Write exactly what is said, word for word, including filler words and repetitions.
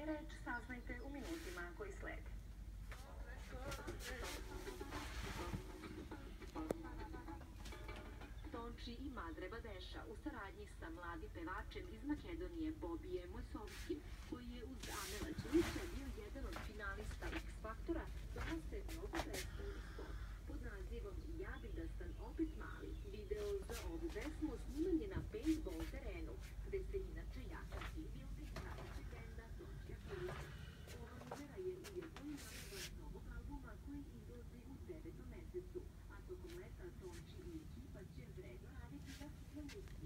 je reč, saznajte u minutima koji slede. Tonči i Madreba Deša u saradnji sa mladim pevačem iz Makedonije Bobijem Mojsovskim, koji je uz Amela Đurića bio jedan od finalista X Faktora, donose mnogo pesmu i spot pod nazivom Ja bi da sam opet mali. Video za ovu pesmu sniman je na paintball terenu, gde se inače jača team building pratećeg benda Tončija Kulića. Ova numera je ujedno i naziva novog albuma koji izlazi u devetom mesecu, a tokom leta Tonči i ekipa će vredno raditi na hitnom